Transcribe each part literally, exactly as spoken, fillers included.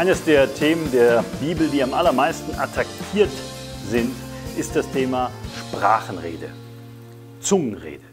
Eines der Themen der Bibel, die am allermeisten attackiert sind, ist das Thema Sprachenrede, Zungenrede.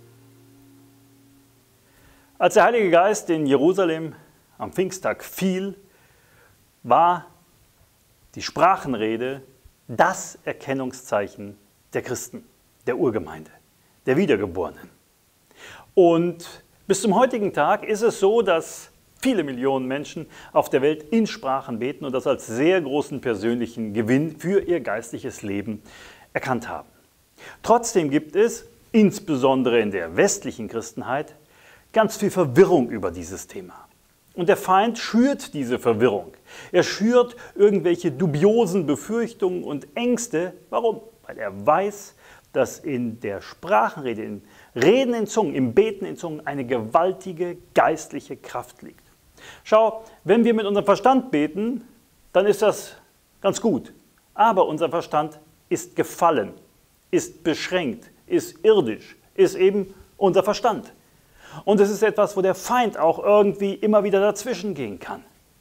Als der Heilige Geist in Jerusalem am Pfingsttag fiel, war die Sprachenrede das Erkennungszeichen der Christen, der Urgemeinde, der Wiedergeborenen. Und bis zum heutigen Tag ist es so, dass viele Millionen Menschen auf der Welt in Sprachen beten und das als sehr großen persönlichen Gewinn für ihr geistliches Leben erkannt haben. Trotzdem gibt es, insbesondere in der westlichen Christenheit, ganz viel Verwirrung über dieses Thema. Und der Feind schürt diese Verwirrung. Er schürt irgendwelche dubiosen Befürchtungen und Ängste. Warum? Weil er weiß, dass in der Sprachenrede, im Reden in Zungen, im Beten in Zungen eine gewaltige geistliche Kraft liegt. Schau, wenn wir mit unserem Verstand beten, dann ist das ganz gut. Aber unser Verstand ist gefallen, ist beschränkt, ist irdisch, ist eben unser Verstand. Und es ist etwas, wo der Feind auch irgendwie immer wieder dazwischen gehen kann.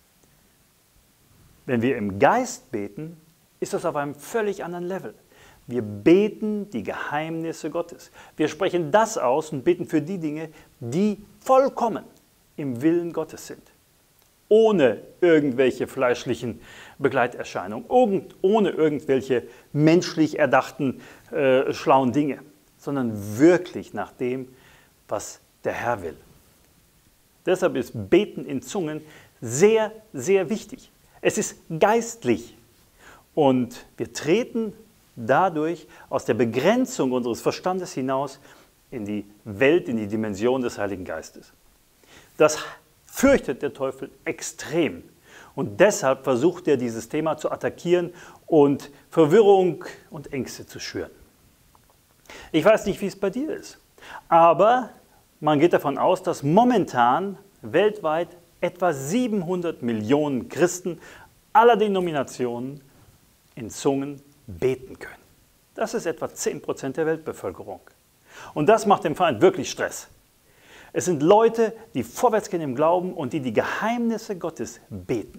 Wenn wir im Geist beten, ist das auf einem völlig anderen Level. Wir beten die Geheimnisse Gottes. Wir sprechen das aus und beten für die Dinge, die vollkommen im Willen Gottes sind. Ohne irgendwelche fleischlichen Begleiterscheinungen, ohne irgendwelche menschlich erdachten, äh, schlauen Dinge, sondern wirklich nach dem, was der Herr will. Deshalb ist Beten in Zungen sehr, sehr wichtig. Es ist geistlich und wir treten dadurch aus der Begrenzung unseres Verstandes hinaus in die Welt, in die Dimension des Heiligen Geistes. Das fürchtet der Teufel extrem und deshalb versucht er, dieses Thema zu attackieren und Verwirrung und Ängste zu schüren. Ich weiß nicht, wie es bei dir ist, aber man geht davon aus, dass momentan weltweit etwa siebenhundert Millionen Christen aller Denominationen in Zungen beten können. Das ist etwa zehn Prozent der Weltbevölkerung. Und das macht dem Feind wirklich Stress. Es sind Leute, die vorwärts gehen im Glauben und die die Geheimnisse Gottes beten.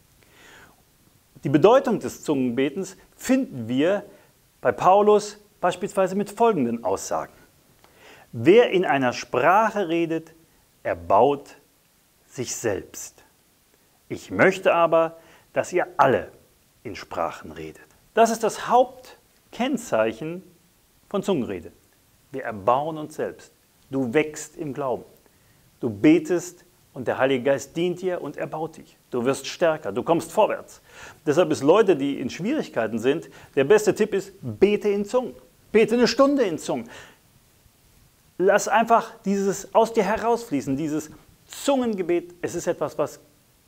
Die Bedeutung des Zungenbetens finden wir bei Paulus beispielsweise mit folgenden Aussagen. Wer in einer Sprache redet, erbaut sich selbst. Ich möchte aber, dass ihr alle in Sprachen redet. Das ist das Hauptkennzeichen von Zungenrede. Wir erbauen uns selbst. Du wächst im Glauben. Du betest und der Heilige Geist dient dir und erbaut dich. Du wirst stärker, du kommst vorwärts. Deshalb ist Leute, die in Schwierigkeiten sind, der beste Tipp ist, bete in Zungen. Bete eine Stunde in Zungen. Lass einfach dieses aus dir herausfließen, dieses Zungengebet. Es ist etwas, was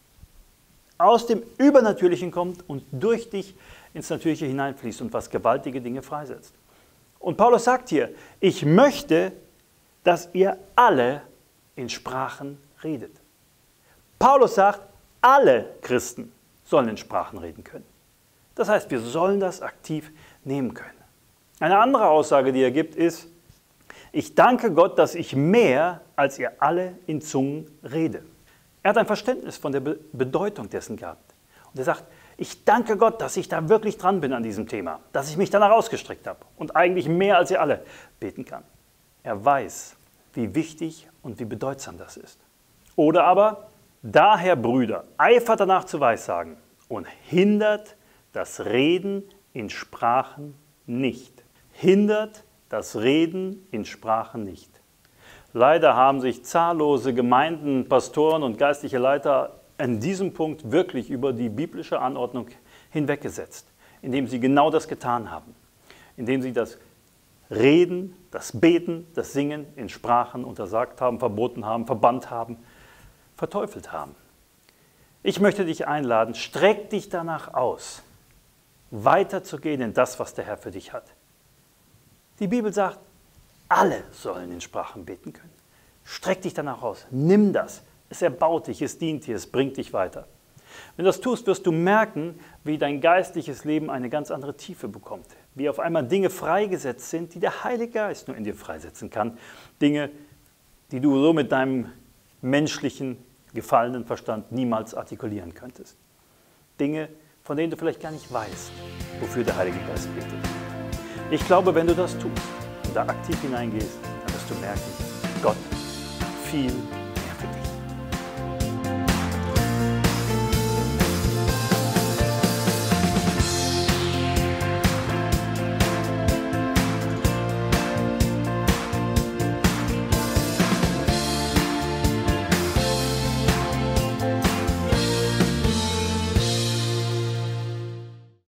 aus dem Übernatürlichen kommt und durch dich ins Natürliche hineinfließt und was gewaltige Dinge freisetzt. Und Paulus sagt hier, ich möchte, dass ihr alle in Sprachen redet. Paulus sagt, alle Christen sollen in Sprachen reden können. Das heißt, wir sollen das aktiv nehmen können. Eine andere Aussage, die er gibt, ist, ich danke Gott, dass ich mehr als ihr alle in Zungen rede. Er hat ein Verständnis von der Be- Bedeutung dessen gehabt. Und er sagt, ich danke Gott, dass ich da wirklich dran bin an diesem Thema, dass ich mich danach ausgestreckt habe und eigentlich mehr als ihr alle beten kann. Er weiß, wie wichtig und wie bedeutsam das ist. Oder aber, daher Brüder, eifert danach zu Weissagen und hindert das Reden in Sprachen nicht. Hindert das Reden in Sprachen nicht. Leider haben sich zahllose Gemeinden, Pastoren und geistliche Leiter an diesem Punkt wirklich über die biblische Anordnung hinweggesetzt, indem sie genau das getan haben, indem sie das Reden, das Beten, das Singen in Sprachen untersagt haben, verboten haben, verbannt haben, verteufelt haben. Ich möchte dich einladen, streck dich danach aus, weiterzugehen in das, was der Herr für dich hat. Die Bibel sagt, alle sollen in Sprachen beten können. Streck dich danach aus, nimm das. Es erbaut dich, es dient dir, es bringt dich weiter. Wenn du das tust, wirst du merken, wie dein geistliches Leben eine ganz andere Tiefe bekommt. Wie auf einmal Dinge freigesetzt sind, die der Heilige Geist nur in dir freisetzen kann. Dinge, die du so mit deinem menschlichen, gefallenen Verstand niemals artikulieren könntest. Dinge, von denen du vielleicht gar nicht weißt, wofür der Heilige Geist betet. Ich glaube, wenn du das tust und da aktiv hineingehst, dann wirst du merken, Gott viel